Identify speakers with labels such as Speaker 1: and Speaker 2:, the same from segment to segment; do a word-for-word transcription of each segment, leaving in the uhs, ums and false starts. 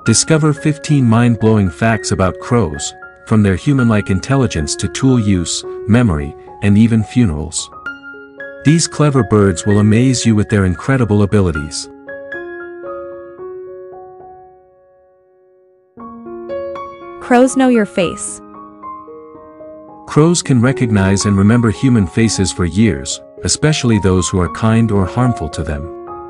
Speaker 1: Discover fifteen mind-blowing facts about crows, from their human-like intelligence to tool use, memory, and even funerals. These clever birds will amaze you with their incredible abilities.
Speaker 2: Crows know your face.
Speaker 1: Crows can recognize and remember human faces for years, especially those who are kind or harmful to them.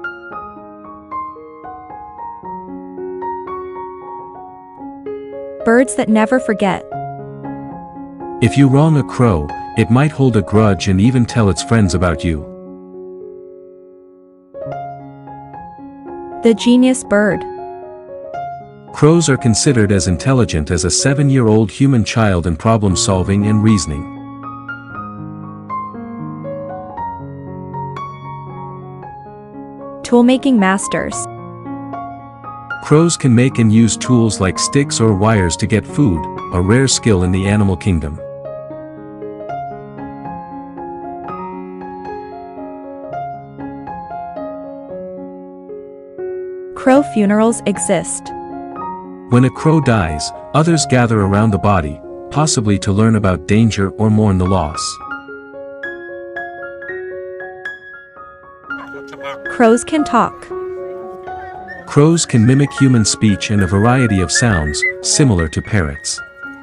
Speaker 2: Birds that never forget.
Speaker 1: If you wrong a crow, it might hold a grudge and even tell its friends about you.
Speaker 2: The genius bird.
Speaker 1: Crows are considered as intelligent as a seven-year-old human child in problem-solving and reasoning.
Speaker 2: Tool-making masters.
Speaker 1: Crows can make and use tools like sticks or wires to get food, a rare skill in the animal kingdom.
Speaker 2: Crow funerals exist.
Speaker 1: When a crow dies, others gather around the body, possibly to learn about danger or mourn the loss.
Speaker 2: Crows can talk.
Speaker 1: Crows can mimic human speech and a variety of sounds, similar to parrots.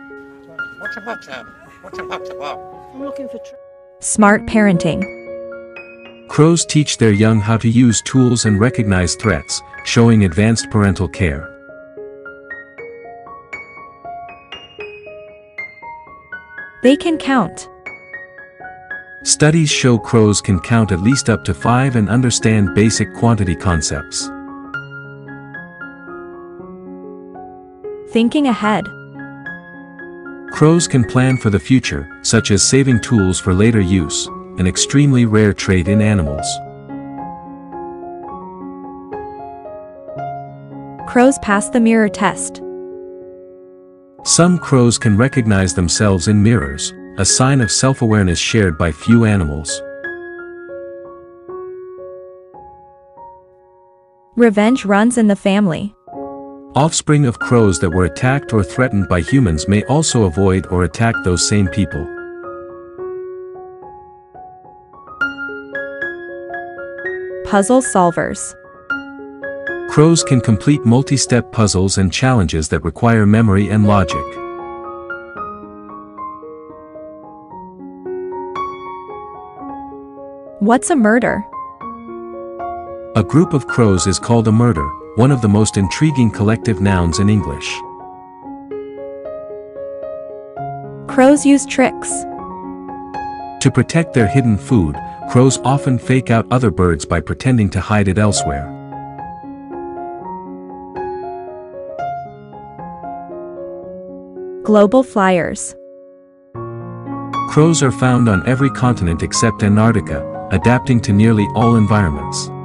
Speaker 2: Smart parenting.
Speaker 1: Crows teach their young how to use tools and recognize threats, showing advanced parental care.
Speaker 2: They can count.
Speaker 1: Studies show crows can count at least up to five and understand basic quantity concepts.
Speaker 2: Thinking ahead.
Speaker 1: Crows can plan for the future, such as saving tools for later use, an extremely rare trait in animals.
Speaker 2: Crows pass the mirror test.
Speaker 1: Some crows can recognize themselves in mirrors, a sign of self-awareness shared by few animals.
Speaker 2: Revenge runs in the family.
Speaker 1: Offspring of crows that were attacked or threatened by humans may also avoid or attack those same people.
Speaker 2: Puzzle solvers.
Speaker 1: Crows can complete multi-step puzzles and challenges that require memory and logic.
Speaker 2: What's a murder?
Speaker 1: A group of crows is called a murder, one of the most intriguing collective nouns in English.
Speaker 2: Crows use tricks.
Speaker 1: To protect their hidden food, crows often fake out other birds by pretending to hide it elsewhere.
Speaker 2: Global flyers.
Speaker 1: Crows are found on every continent except Antarctica, adapting to nearly all environments.